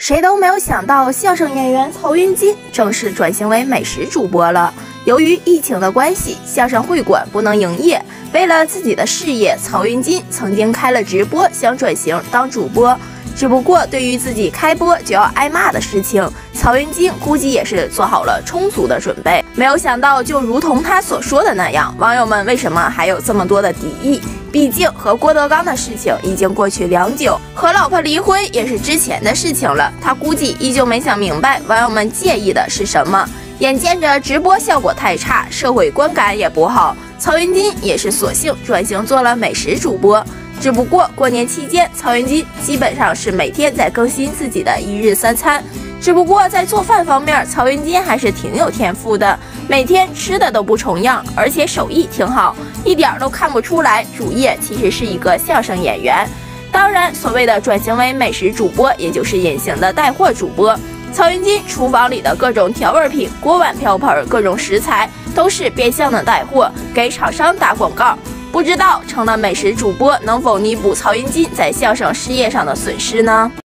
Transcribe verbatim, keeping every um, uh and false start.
谁都没有想到，相声演员曹云金正式转型为美食主播了。由于疫情的关系，相声会馆不能营业，为了自己的事业，曹云金曾经开了直播，想转型当主播。只不过，对于自己开播就要挨骂的事情，曹云金估计也是做好了充足的准备。没有想到，就如同他所说的那样，网友们为什么还有这么多的敌意？毕竟和郭德纲的事情已经过去良久，和老婆离婚也是之前的事情了。他估计依旧没想明白网友们介意的是什么。眼见着直播效果太差，社会观感也不好，曹云金也是索性转型做了美食主播。只不过过年期间，曹云金基本上是每天在更新自己的一日三餐。只不过在做饭方面，曹云金还是挺有天赋的，每天吃的都不重样，而且手艺挺好，一点都看不出来主业其实是一个相声演员。当然，所谓的转型为美食主播，也就是隐形的带货主播。曹云金厨房里的各种调味品、锅碗瓢盆、各种食材，都是变相的带货，给厂商打广告。不知道成了美食主播能否弥补曹云金在相声事业上的损失呢？